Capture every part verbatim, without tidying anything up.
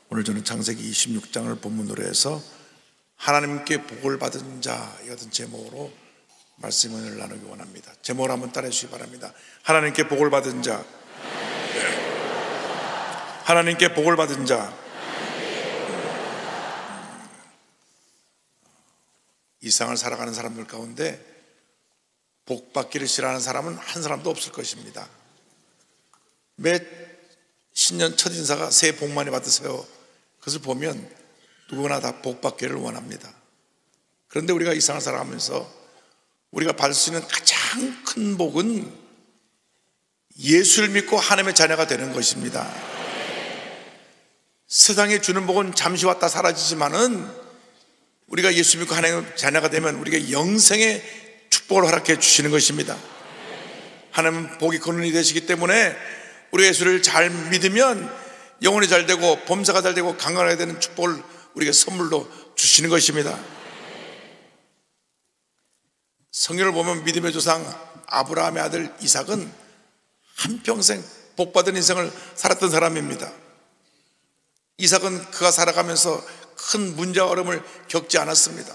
오늘 저는 창세기 이십육 장을 본문으로 해서 하나님께 복을 받은 자 이 같은 제목으로 말씀을 나누기 원합니다. 제목을 한번 따라해 주시기 바랍니다. 하나님께 복을 받은 자, 하나님께 복을 받은 자. 이 세상을 살아가는 사람들 가운데 복 받기를 싫어하는 사람은 한 사람도 없을 것입니다. 매 신년 첫 인사가 새해 복 많이 받으세요. 그것을 보면 누구나 다 복 받기를 원합니다. 그런데 우리가 이 세상을 살아가면서 우리가 받을 수 있는 가장 큰 복은 예수를 믿고 하나님의 자녀가 되는 것입니다. 세상에 주는 복은 잠시 왔다 사라지지만은 우리가 예수 믿고 하나님의 자녀가 되면 우리가 영생의 축복을 허락해 주시는 것입니다. 하나님은 복이 근원이 되시기 때문에 우리가 예수를 잘 믿으면 영혼이 잘 되고 범사가 잘 되고 강건하게 되는 축복을 우리가 선물로 주시는 것입니다. 성경을 보면 믿음의 조상 아브라함의 아들 이삭은 한평생 복받은 인생을 살았던 사람입니다. 이삭은 그가 살아가면서 큰 문제와 어려움을 겪지 않았습니다.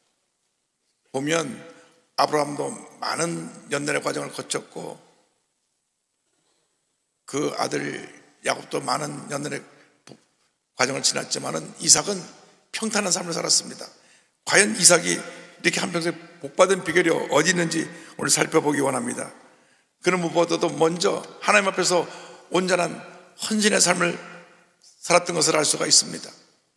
보면 아브라함도 많은 연단의 과정을 거쳤고 그 아들 야곱도 많은 연단의 과정을 지났지만은 이삭은 평탄한 삶을 살았습니다. 과연 이삭이 이렇게 한평생 복받은 비결이 어디 있는지 오늘 살펴보기 원합니다. 그는 무엇보다도 먼저 하나님 앞에서 온전한 헌신의 삶을 살았던 것을 알 수가 있습니다.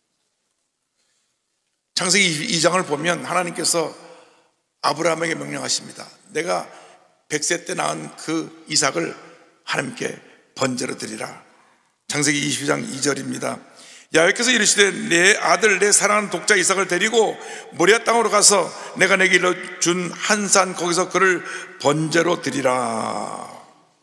창세기 이 장을 보면 하나님께서 아브라함에게 명령하십니다. 내가 백 세 때 낳은 그 이삭을 하나님께 번제로 드리라. 창세기 이십이 장 이 절입니다. 야훼께서 이르시되 내 아들 내 사랑하는 독자 이삭을 데리고 모리아 땅으로 가서 내가 내게 일러준 한 산 거기서 그를 번제로 드리라.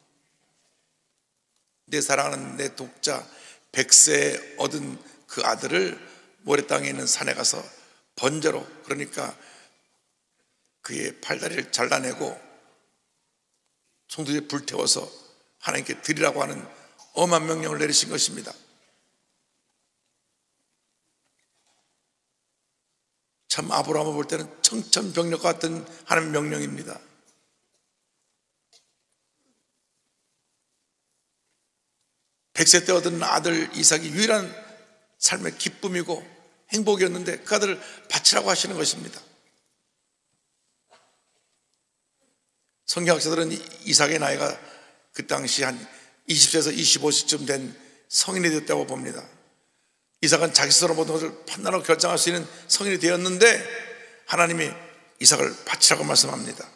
내 사랑하는 내 독자 백 세 얻은 그 아들을 모래 땅에 있는 산에 가서 번제로, 그러니까 그의 팔다리를 잘라내고 송두리에 불태워서 하나님께 드리라고 하는 엄한 명령을 내리신 것입니다. 참 아브라함을 볼 때는 청천벽력 같은 하나님의 명령입니다. 백 세 때 얻은 아들 이삭이 유일한 삶의 기쁨이고 행복이었는데 그 아들을 바치라고 하시는 것입니다. 성경학자들은 이삭의 나이가 그 당시 한 이십 세에서 이십오 세쯤 된 성인이 됐다고 봅니다. 이삭은 자기 스스로 모든 것을 판단하고 결정할 수 있는 성인이 되었는데 하나님이 이삭을 바치라고 말씀합니다.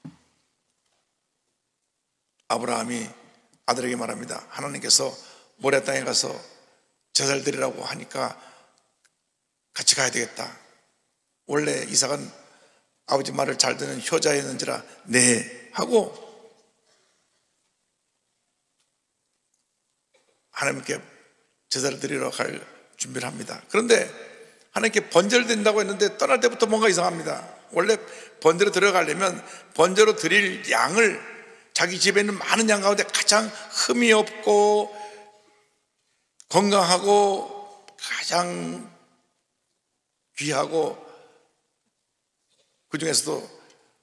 아브라함이 아들에게 말합니다. 하나님께서 모리아 땅에 가서 제사를 드리라고 하니까 같이 가야 되겠다. 원래 이삭은 아버지 말을 잘 듣는 효자였는지라 네 하고 하나님께 제사를 드리러 갈 준비를 합니다. 그런데 하나님께 번제를 드린다고 했는데 떠날 때부터 뭔가 이상합니다. 원래 번제로 들어가려면 번제로 드릴 양을 자기 집에 있는 많은 양 가운데 가장 흠이 없고 건강하고 가장 귀하고 그 중에서도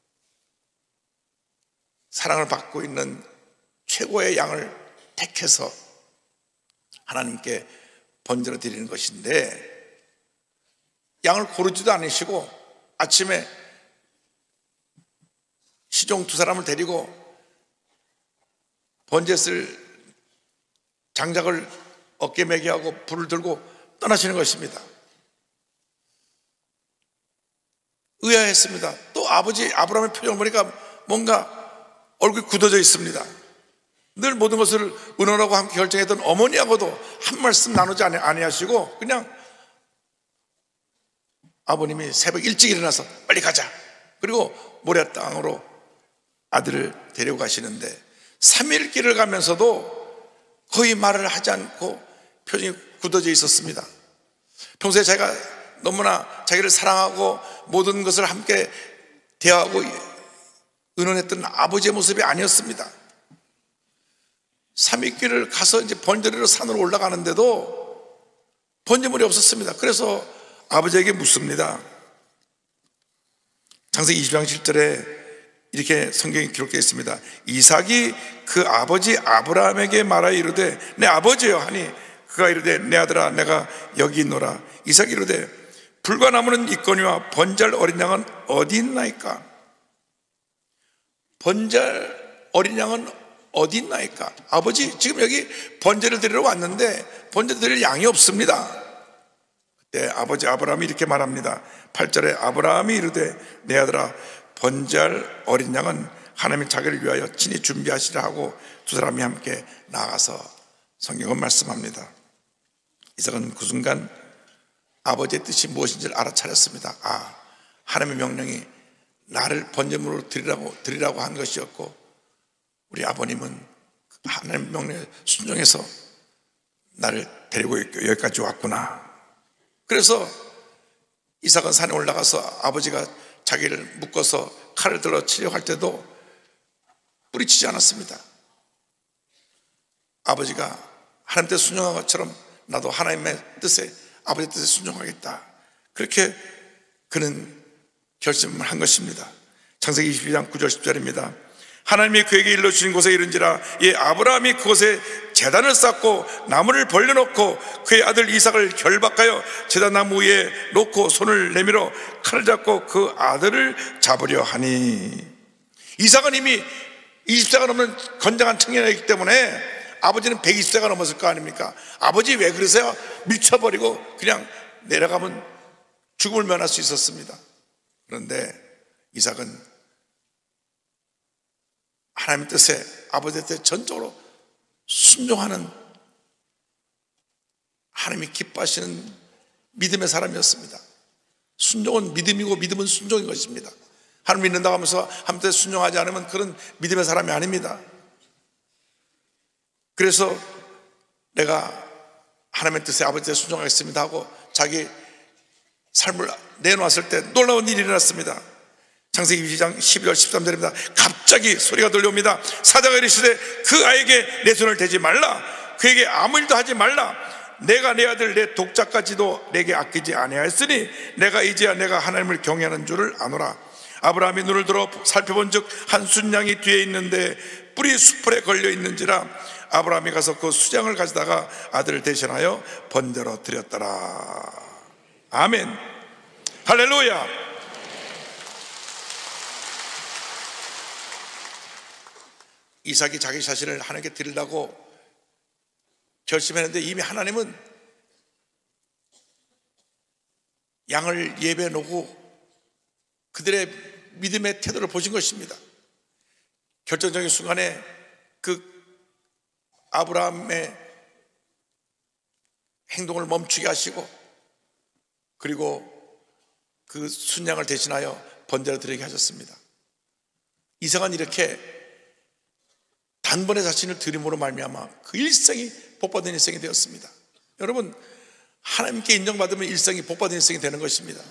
사랑을 받고 있는 최고의 양을 택해서 하나님께 번제로 드리는 것인데 양을 고르지도 않으시고 아침에 시종 두 사람을 데리고 번제 쓸 장작을 어깨 매게 하고 불을 들고 떠나시는 것입니다. 의아했습니다. 또 아버지 아브라함의 표정을 보니까 뭔가 얼굴이 굳어져 있습니다. 늘 모든 것을 의논하고 함께 결정했던 어머니하고도 한 말씀 나누지 아니하시고 그냥 아버님이 새벽 일찍 일어나서 빨리 가자. 그리고 모리아 땅으로 아들을 데리고 가시는데 삼 일 길을 가면서도 거의 말을 하지 않고 표정이 굳어져 있었습니다. 평소에 자기가 너무나 자기를 사랑하고 모든 것을 함께 대화하고 의논했던 아버지의 모습이 아니었습니다. 삼 일 길을 가서 이제 번제리로 산으로 올라가는데도 번제물이 없었습니다. 그래서 아버지에게 묻습니다. 창세기 이십 장 칠 절에 이렇게 성경에 기록되어 있습니다. 이삭이 그 아버지 아브라함에게 말하여 이르되 내 아버지여 하니 그가 이르되 내 아들아 내가 여기 있노라. 이삭이 이르되 불과 나무는 있거니와 번제할 어린 양은 어디 있나이까? 번제할 어린 양은 어디 있나이까? 아버지 지금 여기 번제를 드리러 왔는데 번제 드릴 양이 없습니다. 그때 아버지 아브라함이 이렇게 말합니다. 팔 절에 아브라함이 이르되 내 아들아 번제할 어린 양은 하나님이 자기를 위하여 친히 준비하시라 하고 두 사람이 함께 나아가서 성경은 말씀합니다. 이삭은 그 순간 아버지의 뜻이 무엇인지를 알아차렸습니다. 아, 하나님의 명령이 나를 번제물로 드리라고, 드리라고 한 것이었고 우리 아버님은 하나님의 명령에 순종해서 나를 데리고 여기까지 왔구나. 그래서 이삭은 산에 올라가서 아버지가 자기를 묶어서 칼을 들어 치려고 할 때도 뿌리치지 않았습니다. 아버지가 하나님 뜻에 순종한 것처럼 나도 하나님의 뜻에 아버지의 뜻에 순종하겠다. 그렇게 그는 결심을 한 것입니다. 창세기 이십이 장 구 절 십 절입니다. 하나님이 그에게 일러주신 곳에 이른지라 예 아브라함이 그곳에 제단을 쌓고 나무를 벌려놓고 그의 아들 이삭을 결박하여 제단 나무 위에 놓고 손을 내밀어 칼을 잡고 그 아들을 잡으려 하니 이삭은 이미 이십 세가 넘는 건장한 청년이기 때문에 아버지는 백이십 세가 넘었을 거 아닙니까? 아버지 왜 그러세요? 밀쳐버리고 그냥 내려가면 죽음을 면할 수 있었습니다. 그런데 이삭은 하나님의 뜻에 아버지의 뜻에 전적으로 순종하는 하나님이 기뻐하시는 믿음의 사람이었습니다. 순종은 믿음이고 믿음은 순종인 것입니다. 하나님 믿는다고 하면서 하나님 뜻에 순종하지 않으면 그런 믿음의 사람이 아닙니다. 그래서 내가 하나님의 뜻에 아버지 뜻에 순종하겠습니다 하고 자기 삶을 내놓았을 때 놀라운 일이 일어났습니다. 창세기 이십 장 십이 절 십삼 절입니다. 갑자기 소리가 들려옵니다. 사자가 이르시되 그 아이에게 내 손을 대지 말라. 그에게 아무 일도 하지 말라. 내가 내 아들 내 독자까지도 내게 아끼지 아니하였으니 내가 이제야 내가 하나님을 경외하는 줄을 아노라. 아브라함이 눈을 들어 살펴본 즉 한 순양이 뒤에 있는데 뿔이 수풀에 걸려 있는지라 아브라함이 가서 그 수장을 가져다가 아들을 대신하여 번제로 드렸더라. 아멘. 할렐루야. 이삭이 자기 자신을 하나님께 드리려고 결심했는데 이미 하나님은 양을 예배해 놓고 그들의 믿음의 태도를 보신 것입니다. 결정적인 순간에 그 아브라함의 행동을 멈추게 하시고 그리고 그 순양을 대신하여 번제를 드리게 하셨습니다. 이삭은 이렇게 단번에 자신을 드림으로 말미암아 그 일생이 복받은 일생이 되었습니다. 여러분 하나님께 인정받으면 일생이 복받은 일생이 되는 것입니다.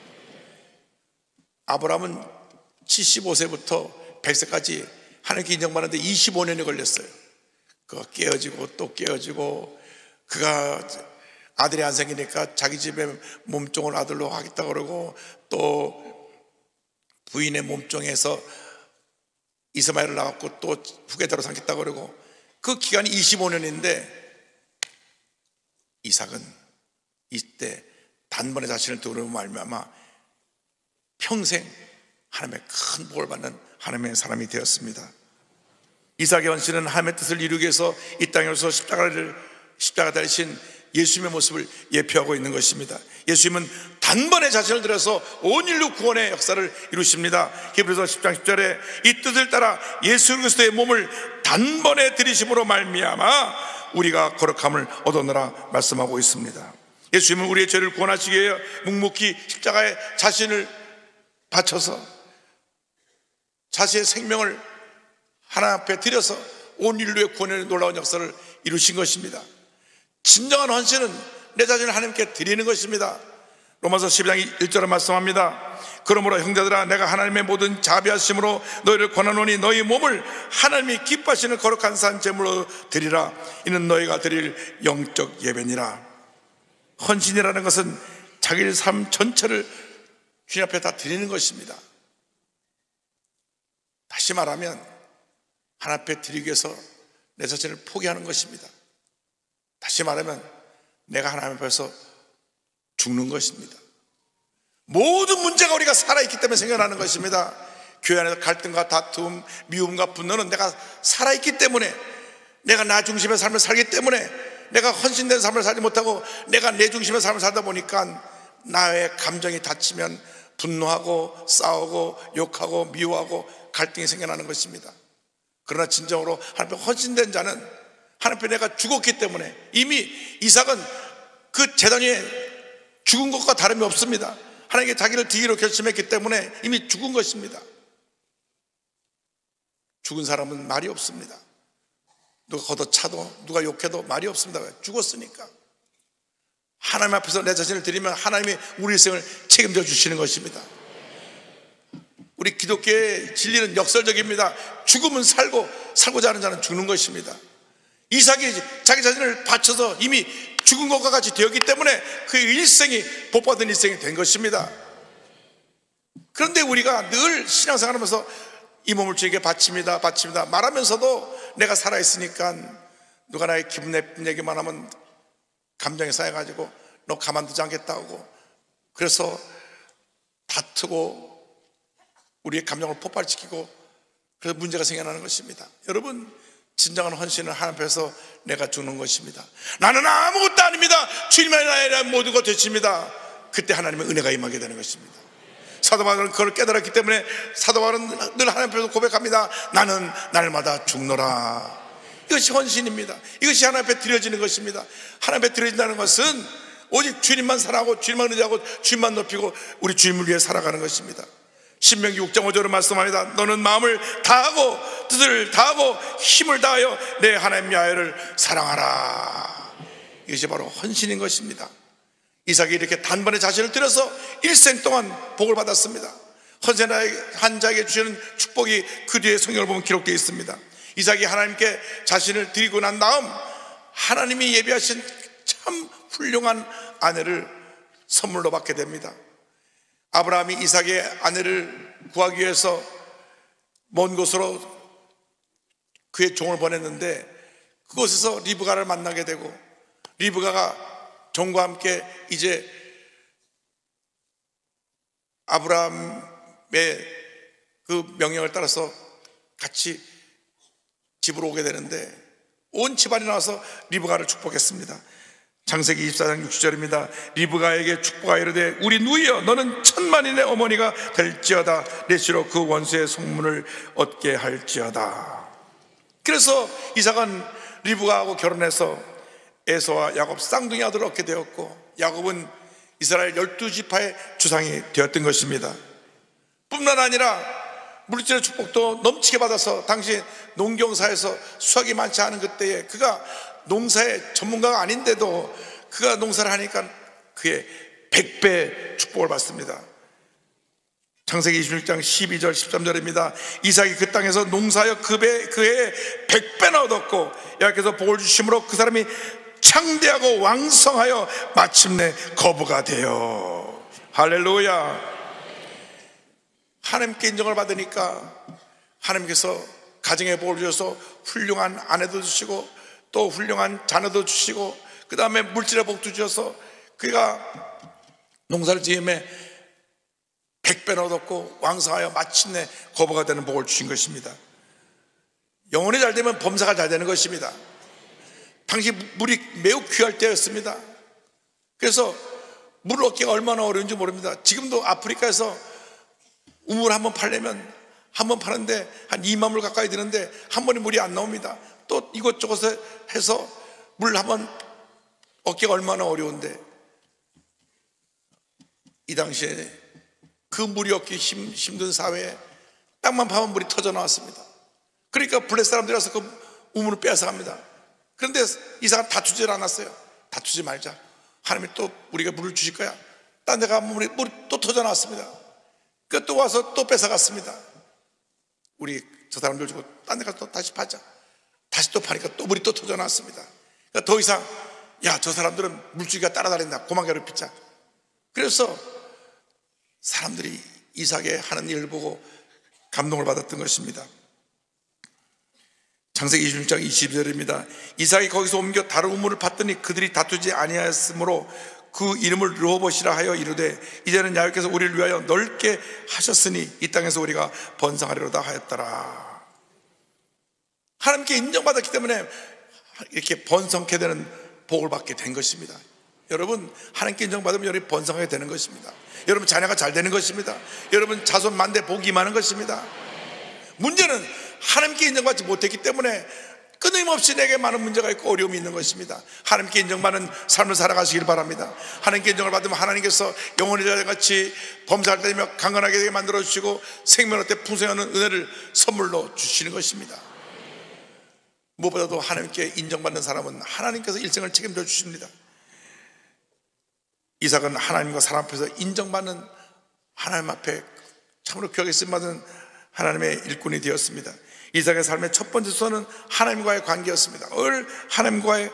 아브라함은 칠십오 세부터 백 세까지 하나님께 인정받는데 이십오 년이 걸렸어요. 그가 깨어지고 또 깨어지고 그가 아들이 안 생기니까 자기 집에 몸종을 아들로 하겠다 그러고 또 부인의 몸종에서 이스마엘을 낳았고 또 후계자로 삼겠다 그러고 그 기간이 이십오 년인데 이삭은 이때 단번에 자신을 두르고 말미암아 평생 하나님의 큰 복을 받는 하나님의 사람이 되었습니다. 이삭의 헌신은 하나님의 뜻을 이루기 위해서 이 땅에서 십자가를 십자가 달리신 예수님의 모습을 예표하고 있는 것입니다. 예수님은 단번에 자신을 들여서 온 인류 구원의 역사를 이루십니다. 히브리서 십 장 십 절에 이 뜻을 따라 예수 그리스도의 몸을 단번에 들이심으로 말미암아 우리가 거룩함을 얻었노라 말씀하고 있습니다. 예수님은 우리의 죄를 구원하시기 위해 묵묵히 십자가에 자신을 바쳐서 자신의 생명을 하나님 앞에 드려서 온 인류의 구원의 놀라운 역사를 이루신 것입니다. 진정한 헌신은 내 자신을 하나님께 드리는 것입니다. 로마서 십이 장 일 절에 말씀합니다. 그러므로 형제들아 내가 하나님의 모든 자비하심으로 너희를 권하노니 너희 몸을 하나님이 기뻐하시는 거룩한 산 제물로 드리라. 이는 너희가 드릴 영적 예배니라. 헌신이라는 것은 자기 삶 전체를 주님 앞에 다 드리는 것입니다. 다시 말하면 하나님 앞에 드리기 위해서 내 자신을 포기하는 것입니다. 다시 말하면 내가 하나님 앞에서 죽는 것입니다. 모든 문제가 우리가 살아있기 때문에 생겨나는 것입니다. 교회 안에서 갈등과 다툼, 미움과 분노는 내가 살아있기 때문에, 내가 나 중심의 삶을 살기 때문에, 내가 헌신된 삶을 살지 못하고 내가 내 중심의 삶을 살다 보니까 나의 감정이 다치면 분노하고 싸우고 욕하고 미워하고 갈등이 생겨나는 것입니다. 그러나 진정으로 하나님 앞에 헌신된 자는 하나님 앞에 내가 죽었기 때문에, 이미 이삭은 그 제단 위에 죽은 것과 다름이 없습니다. 하나님께 자기를 드리기로 결심했기 때문에 이미 죽은 것입니다. 죽은 사람은 말이 없습니다. 누가 걷어차도 누가 욕해도 말이 없습니다. 죽었으니까. 하나님 앞에서 내 자신을 드리면 하나님이 우리 인생을 책임져 주시는 것입니다. 우리 기독교의 진리는 역설적입니다. 죽으면 살고, 살고자 하는 자는 죽는 것입니다. 이삭이 자기 자신을 바쳐서 이미 죽은 것과 같이 되었기 때문에 그 일생이 복받은 일생이 된 것입니다. 그런데 우리가 늘 신앙생활하면서 이 몸을 주에게 바칩니다 바칩니다 말하면서도 내가 살아있으니까 누가 나의 기분 나쁜 얘기만 하면 감정이 쌓여가지고 너 가만두지 않겠다고, 그래서 다투고 우리의 감정을 폭발시키고, 그래서 문제가 생겨나는 것입니다. 여러분, 진정한 헌신은 하나님 앞에서 내가 주는 것입니다. 나는 아무것도 아닙니다, 주님의 나의 모든 것 되십니다. 그때 하나님의 은혜가 임하게 되는 것입니다. 사도 바울은 그걸 깨달았기 때문에 사도 바울은 늘 하나님 앞에서 고백합니다. 나는 날마다 죽노라. 이것이 헌신입니다. 이것이 하나님 앞에 드려지는 것입니다. 하나님 앞에 드려진다는 것은 오직 주님만 사랑하고 주님만 의지하고 주님만 높이고 우리 주님을 위해 살아가는 것입니다. 신명기 육 장 오 절은 말씀합니다. 너는 마음을 다하고 뜻을 다하고 힘을 다하여 내 하나님 야훼를 사랑하라. 이것이 바로 헌신인 것입니다. 이삭이 이렇게 단번에 자신을 들여서 일생 동안 복을 받았습니다. 헌신한 자에게 주시는 축복이 그 뒤에 성경을 보면 기록되어 있습니다. 이삭이 하나님께 자신을 드리고 난 다음 하나님이 예비하신 참 훌륭한 아내를 선물로 받게 됩니다. 아브라함이 이삭의 아내를 구하기 위해서 먼 곳으로 그의 종을 보냈는데 그곳에서 리브가를 만나게 되고, 리브가가 종과 함께 이제 아브라함의 그 명령을 따라서 같이 집으로 오게 되는데 온 집안이 나와서 리브가를 축복했습니다. 창세기 이십사 장 육십 절입니다. 리브가에게 축복하여 이르되 우리 누이여 너는 천만인의 어머니가 될지어다. 내 씨로 그 원수의 성문을 얻게 할지어다. 그래서 이삭은 리브가하고 결혼해서 에서와 야곱 쌍둥이 아들을 얻게 되었고, 야곱은 이스라엘 열두 지파의 주상이 되었던 것입니다. 뿐만 아니라 물질의 축복도 넘치게 받아서 당시 농경사에서 수확이 많지 않은 그때에 그가 농사의 전문가가 아닌데도 그가 농사를 하니까 그의 백 배 축복을 받습니다. 창세기 이십육 장 십이 절 십삼 절입니다. 이삭이 그 땅에서 농사하여 그 배, 그의 백 배나 얻었고 여호와께서 복을 주심으로 그 사람이 창대하고 왕성하여 마침내 거부가 되어. 할렐루야. 하나님께 인정을 받으니까 하나님께서 가정의 복을 주셔서 훌륭한 아내도 주시고 또 훌륭한 자녀도 주시고 그 다음에 물질의 복도 주셔서 그가 농사를 지음에 백 배나 얻었고 왕성하여 마침내 거부가 되는 복을 주신 것입니다. 영혼이 잘 되면 범사가 잘 되는 것입니다. 당시 물이 매우 귀할 때였습니다. 그래서 물을 얻기가 얼마나 어려운지 모릅니다. 지금도 아프리카에서 우물 한 번 팔려면 한 번 파는데 한 이만 불 가까이 드는데 한 번에 물이 안 나옵니다. 또 이것저것 해서 물 한 번 얻기가 얼마나 어려운데, 이 당시에 그 물이 얻기 힘, 힘든 사회에 땅만 파면 물이 터져 나왔습니다. 그러니까 블레 사람들이 와서 그 우물을 빼앗아갑니다. 그런데 이삭은 다투질 않았어요. 다투지 말자, 하나님이 또 우리가 물을 주실 거야. 딴 데 가면 물이, 물이 또 터져 나왔습니다. 그 또 와서 또 뺏어갔습니다. 우리 저 사람들 주고 딴 데 가서 또 다시 파자. 다시 또 파니까 또 물이 또 터져 나왔습니다. 그러니까 더 이상 야, 저 사람들은 물줄기가 따라다닌다, 고만 괴롭히자. 그래서 사람들이 이삭의 하는 일을 보고 감동을 받았던 것입니다. 창세기 이십육 장 이십 절입니다. 이삭이 거기서 옮겨 다른 우물을 팠더니 그들이 다투지 아니하였으므로 그 이름을 르호봇이라 하여 이르되 이제는 야훼께서 우리를 위하여 넓게 하셨으니 이 땅에서 우리가 번성하리로다 하였더라. 하나님께 인정받았기 때문에 이렇게 번성케 되는 복을 받게 된 것입니다. 여러분, 하나님께 인정받으면 여러분이 번성하게 되는 것입니다. 여러분 자녀가 잘 되는 것입니다. 여러분 자손 만대 복이 임하는 것입니다. 문제는 하나님께 인정받지 못했기 때문에 끊임없이 내게 많은 문제가 있고 어려움이 있는 것입니다. 하나님께 인정받는 삶을 살아가시길 바랍니다. 하나님께 인정을 받으면 하나님께서 영원히 자같이 범사할 때며 강건하게 되게 만들어주시고 생명의 때 풍성하는 은혜를 선물로 주시는 것입니다. 무엇보다도 하나님께 인정받는 사람은 하나님께서 일생을 책임져 주십니다. 이삭은 하나님과 사람 앞에서 인정받는, 하나님 앞에 참으로 귀하게 쓰임받은 하나님의 일꾼이 되었습니다. 이삭의 삶의 첫 번째 수단은 하나님과의 관계였습니다. 늘 하나님과의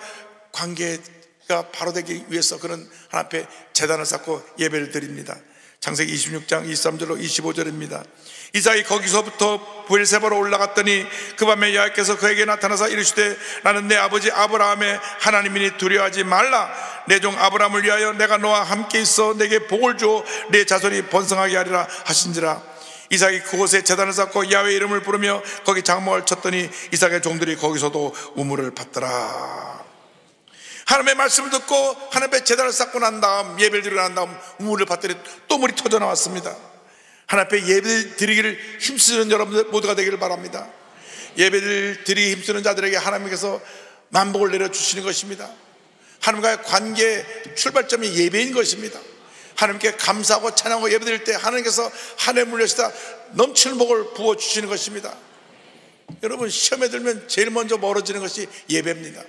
관계가 바로 되기 위해서 그는 하나님 앞에 제단을 쌓고 예배를 드립니다. 창세기 이십육 장 이십삼 절로 이십오 절입니다. 이삭이 거기서부터 브엘세바로 올라갔더니 그 밤에 야훼께서 그에게 나타나사 이르시되 나는 내 아버지 아브라함의 하나님이니 두려워하지 말라. 내 종 아브라함을 위하여 내가 너와 함께 있어 내게 복을 주어 내 자손이 번성하게 하리라 하신지라. 이삭이 그곳에 제단을 쌓고 야훼의 이름을 부르며 거기 장막을 쳤더니 이삭의 종들이 거기서도 우물을 팠더라. 하나님의 말씀을 듣고 하나님 앞에 제단을 쌓고 난 다음, 예배를 드리고 난 다음 우물을 팠더니 또 물이 터져 나왔습니다. 하나님 앞에 예배 드리기를 힘쓰는 여러분들 모두가 되기를 바랍니다. 예배를 드리기 힘쓰는 자들에게 하나님께서 만복을 내려주시는 것입니다. 하나님과의 관계 출발점이 예배인 것입니다. 하나님께 감사하고 찬양하고 예배드릴 때 하나님께서 하늘에 물려시다 넘치는 복을 부어주시는 것입니다. 여러분, 시험에 들면 제일 먼저 멀어지는 것이 예배입니다.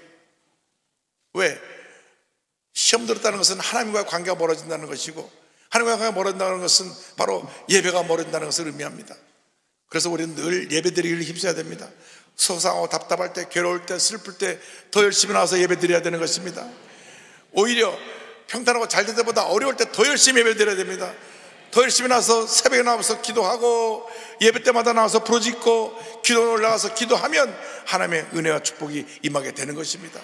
왜? 시험 들었다는 것은 하나님과의 관계가 멀어진다는 것이고, 하나님과 관계가 멀어진다는 것은 바로 예배가 멀어진다는 것을 의미합니다. 그래서 우리는 늘 예배 드리기를 힘써야 됩니다. 속상하고 답답할 때, 괴로울 때, 슬플 때 더 열심히 나와서 예배 드려야 되는 것입니다. 오히려 평탄하고 잘 될 때보다 어려울 때 더 열심히 예배 드려야 됩니다. 더 열심히 나와서 새벽에 나와서 기도하고 예배 때마다 나와서 부르짖고 기도에 올라가서 기도하면 하나님의 은혜와 축복이 임하게 되는 것입니다.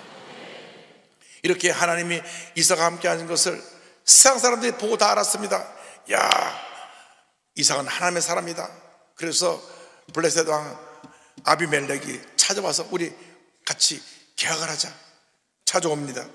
이렇게 하나님이 이삭과 함께 하는 것을 세상 사람들이 보고 다 알았습니다. 야, 이삭은 하나님의 사람이다. 그래서 블레셋 왕 아비멜렉이 찾아와서 우리 같이 계약을 하자 찾아옵니다.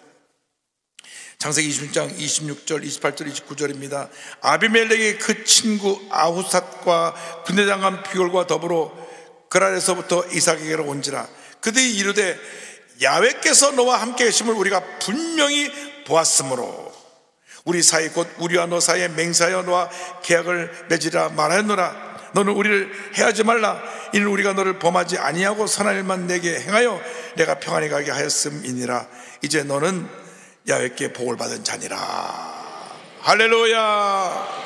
창세기 이십육 장 이십육 절 이십팔 절 이십구 절입니다. 아비멜렉이 그 친구 아후삿과 군대장관 피골과 더불어 그랄에서부터 이삭에게로 온지라. 그들이 이르되 야훼께서 너와 함께 계심을 우리가 분명히 보았으므로 우리 사이 곧 우리와 너 사이에 맹세하여 너와 계약을 맺으라 말하였노라. 너는 우리를 해하지 말라. 이는 우리가 너를 범하지 아니하고 선한 일만 내게 행하여 내가 평안히 가게 하였음이니라. 이제 너는 야훼께 복을 받은 자니라. 할렐루야.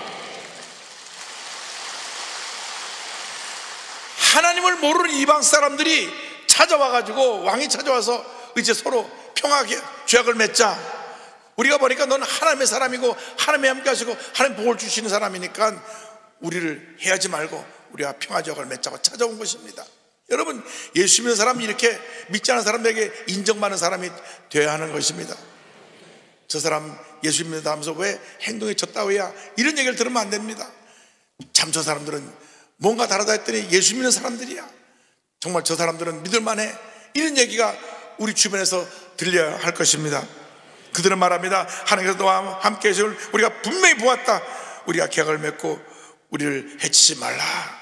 하나님을 모르는 이방 사람들이 찾아와가지고, 왕이 찾아와서 이제 서로 평화하게 죄악을 맺자. 우리가 보니까 너는 하나님의 사람이고 하나님이 함께 하시고 하나님 복을 주시는 사람이니까 우리를 해하지 말고 우리가 평화 죄악을 맺자고 찾아온 것입니다. 여러분, 예수 믿는 사람이 이렇게 믿지 않은 사람들에게 인정받는 사람이 되어야 하는 것입니다. 저 사람 예수 믿는다 하면서 왜 행동이 저따위야, 이런 얘기를 들으면 안 됩니다. 참 저 사람들은 뭔가 다르다 했더니 예수 믿는 사람들이야, 정말 저 사람들은 믿을만해, 이런 얘기가 우리 주변에서 들려야 할 것입니다. 그들은 말합니다. 하나님께서 너와 함께 계심을 우리가 분명히 보았다. 우리가 계약을 맺고 우리를 해치지 말라.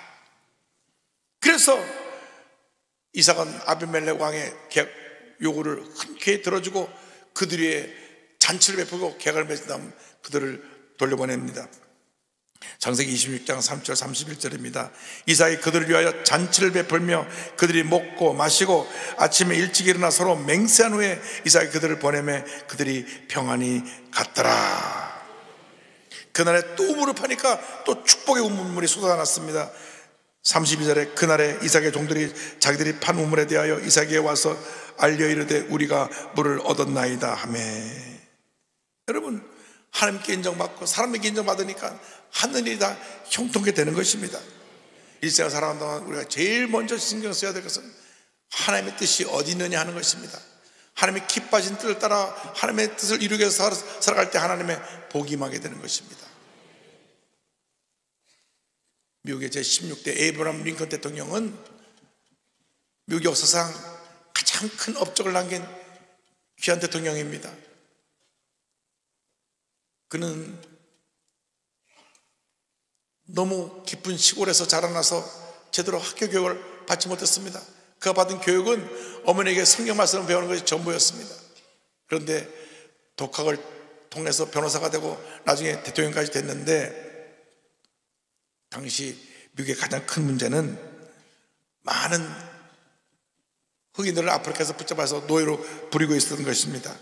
그래서 이삭은 아비멜렉 왕의 계약 요구를 흔쾌히 들어주고 그들의 잔치를 베푸고 계약을 맺은 다음 그들을 돌려보냅니다. 창세기 이십육 장 삼 절 삼십일 절입니다. 이삭이 그들을 위하여 잔치를 베풀며 그들이 먹고 마시고 아침에 일찍 일어나 서로 맹세한 후에 이삭이 그들을 보내매 그들이 평안히 갔더라. 그날에 또 우물을 파니까 또 축복의 우물물이 쏟아났습니다. 삼십이 절에 그날에 이삭의 종들이 자기들이 판 우물에 대하여 이삭에게 와서 알려 이르되 우리가 물을 얻었나이다 하며. 여러분, 하나님께 인정받고 사람에게 인정받으니까 하늘이 다 형통케 되는 것입니다. 일생을 살아가는 동안 우리가 제일 먼저 신경 써야 될 것은 하나님의 뜻이 어디 있느냐 하는 것입니다. 하나님의 기뻐하신 뜻을 따라 하나님의 뜻을 이루기 위해서 살아갈 때 하나님의 복이 임하게 되는 것입니다. 미국의 제십육 대 에이브러함 링컨 대통령은 미국 역사상 가장 큰 업적을 남긴 귀한 대통령입니다. 그는 너무 깊은 시골에서 자라나서 제대로 학교 교육을 받지 못했습니다. 그가 받은 교육은 어머니에게 성경 말씀을 배우는 것이 전부였습니다. 그런데 독학을 통해서 변호사가 되고 나중에 대통령까지 됐는데, 당시 미국의 가장 큰 문제는 많은 흑인들을 아프리카에서 붙잡아서 노예로 부리고 있었던 것입니다.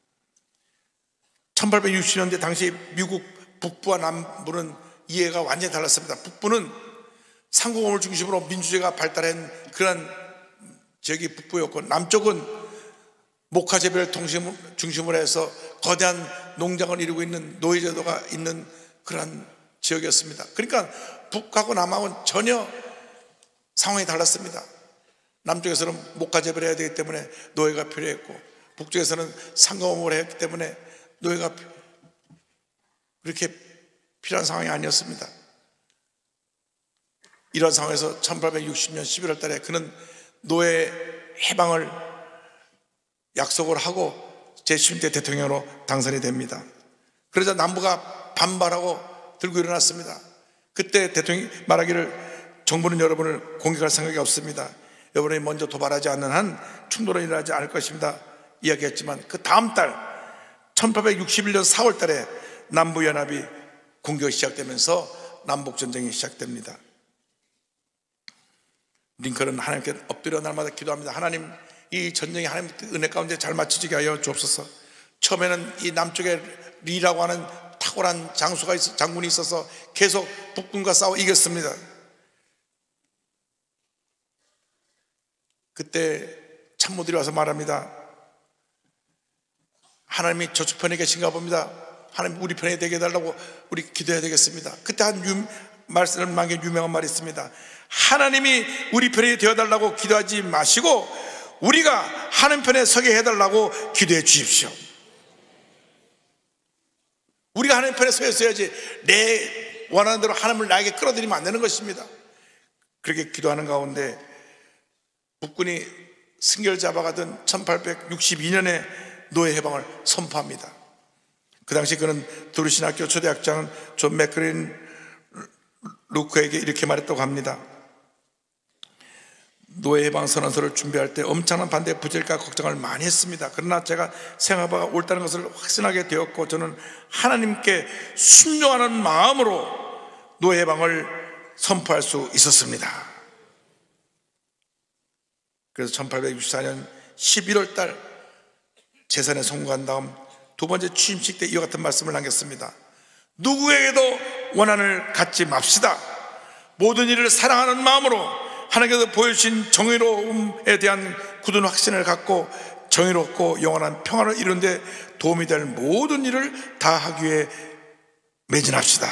천팔백육십 년대 당시 미국 북부와 남부는 이해가 완전히 달랐습니다. 북부는 상공업을 중심으로 민주주의가 발달한 그런 지역이 북부였고, 남쪽은 목화 재배를 중심으로 해서 거대한 농장을 이루고 있는 노예제도가 있는 그런 지역이었습니다. 그러니까 북하고 남하고는 전혀 상황이 달랐습니다. 남쪽에서는 목화 재배를 해야 되기 때문에 노예가 필요했고, 북쪽에서는 상공업을 했기 때문에 노예가 그렇게 필요한 상황이 아니었습니다. 이런 상황에서 천팔백육십 년 십일월 달에 그는 노예 해방을 약속을 하고 제십일 대 대통령으로 당선이 됩니다. 그러자 남부가 반발하고 들고 일어났습니다. 그때 대통령이 말하기를 정부는 여러분을 공격할 생각이 없습니다. 여러분이 먼저 도발하지 않는 한 충돌은 일어나지 않을 것입니다 이야기했지만, 그 다음 달 천팔백육십일 년 사월 달에 남부연합이 공격이 시작되면서 남북전쟁이 시작됩니다. 링컨은 하나님께 엎드려 날마다 기도합니다. 하나님, 이 전쟁이 하나님 은혜 가운데 잘 맞춰지게 하여 주옵소서. 처음에는 이 남쪽에 리라고 하는 탁월한 장수가 있어, 장군이 있어서 계속 북군과 싸워 이겼습니다. 그때 참모들이 와서 말합니다. 하나님이 저쪽 편에 계신가 봅니다. 하나님 우리 편에 되게 해달라고 우리 기도해야 되겠습니다. 그때 한 유, 말씀을 남긴 유명한 말이 있습니다. 하나님이 우리 편에 되어달라고 기도하지 마시고 우리가 하나님 편에 서게 해달라고 기도해 주십시오. 우리가 하나님 편에 서 있어야지 내 원하는 대로 하나님을 나에게 끌어들이면 안 되는 것입니다. 그렇게 기도하는 가운데 북군이 승결 잡아가던 천팔백육십이 년에 노예 해방을 선포합니다. 그 당시 그는 두루신학교 초대학장 존 맥그린 루크에게 이렇게 말했다고 합니다. 노예 해방 선언서를 준비할 때 엄청난 반대 부질까 걱정을 많이 했습니다. 그러나 제가 생각보다 옳다는 것을 확신하게 되었고, 저는 하나님께 순종하는 마음으로 노예 해방을 선포할 수 있었습니다. 그래서 천팔백육십사 년 십일월 달 재산에 성공한 다음 두 번째 취임식 때 이와 같은 말씀을 남겼습니다. 누구에게도 원한을 갖지 맙시다. 모든 일을 사랑하는 마음으로 하나님께서 보여주신 정의로움에 대한 굳은 확신을 갖고 정의롭고 영원한 평화를 이루는 데 도움이 될 모든 일을 다 하기 위해 매진합시다.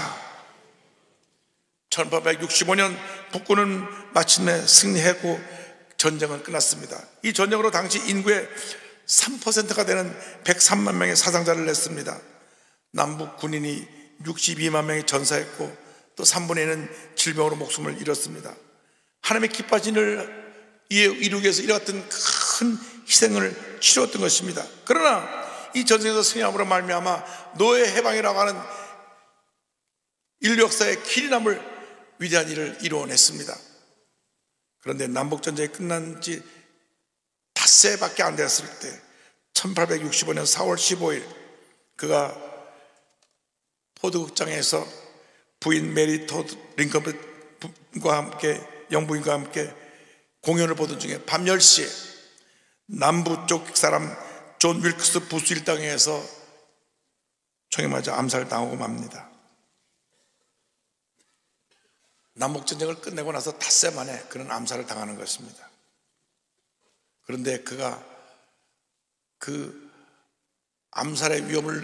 천팔백육십오 년 북군은 마침내 승리했고 전쟁은 끝났습니다. 이 전쟁으로 당시 인구의 삼 퍼센트가 되는 백삼만 명의 사상자를 냈습니다. 남북 군인이 육십이만 명이 전사했고 또 삼분의 일은 질병으로 목숨을 잃었습니다. 하나님의 기뻐하신 일을 이루기 위해서 이와 같은 큰 희생을 치렀던 것입니다. 그러나 이 전쟁에서 승리함으로 말미암아 노예 해방이라고 하는 인류 역사의 길이 남을 위대한 일을 이루어냈습니다. 그런데 남북전쟁이 끝난 지 닷새밖에 안 되었을 때 천팔백육십오 년 사월 십오일 그가 포드극장에서 부인 메리 토드 링컨과 함께 영부인과 함께 공연을 보던 중에 밤 열 시에 남부 쪽 사람 존 윌크스 부스 일당에 의해서 총에 맞아 암살당하고 맙니다. 남북전쟁을 끝내고 나서 닷새 만에 그런 암살을 당하는 것입니다. 그런데 그가 그 암살의 위험을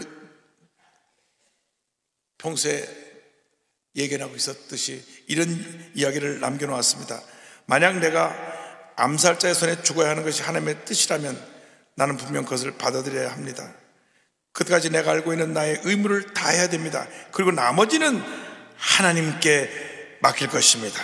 평소에 예견하고 있었듯이 이런 이야기를 남겨놓았습니다. 만약 내가 암살자의 손에 죽어야 하는 것이 하나님의 뜻이라면 나는 분명 그것을 받아들여야 합니다. 그때까지 내가 알고 있는 나의 의무를 다해야 됩니다. 그리고 나머지는 하나님께 맡길 것입니다.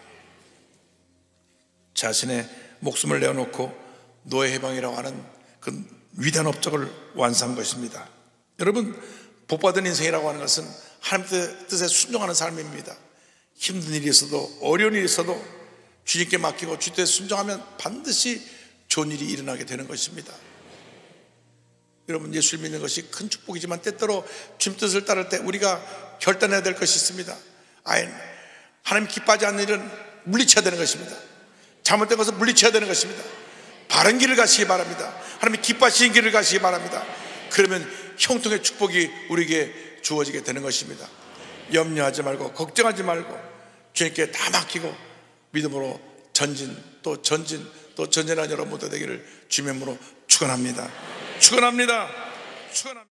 자신의 목숨을 내어놓고 노예 해방이라고 하는 그 위대한 업적을 완수한 것입니다. 여러분, 복받은 인생이라고 하는 것은 하나님의 뜻에 순종하는 삶입니다. 힘든 일이 있어도 어려운 일이 있어도 주님께 맡기고 주님 뜻에 순종하면 반드시 좋은 일이 일어나게 되는 것입니다. 여러분, 예수를 믿는 것이 큰 축복이지만 때때로 주님 뜻을 따를 때 우리가 결단해야 될 것이 있습니다. 아예 하나님 기뻐하지 않는 일은 물리쳐야 되는 것입니다. 잘못된 것은 물리쳐야 되는 것입니다. 바른 길을 가시기 바랍니다. 하나님이 기뻐하시는 길을 가시기 바랍니다. 그러면 형통의 축복이 우리에게 주어지게 되는 것입니다. 염려하지 말고 걱정하지 말고 주님께 다 맡기고 믿음으로 전진 또 전진 또 전진한 여러분 모두 되기를 주님으로 축원합니다. 축원합니다. 축원합니다.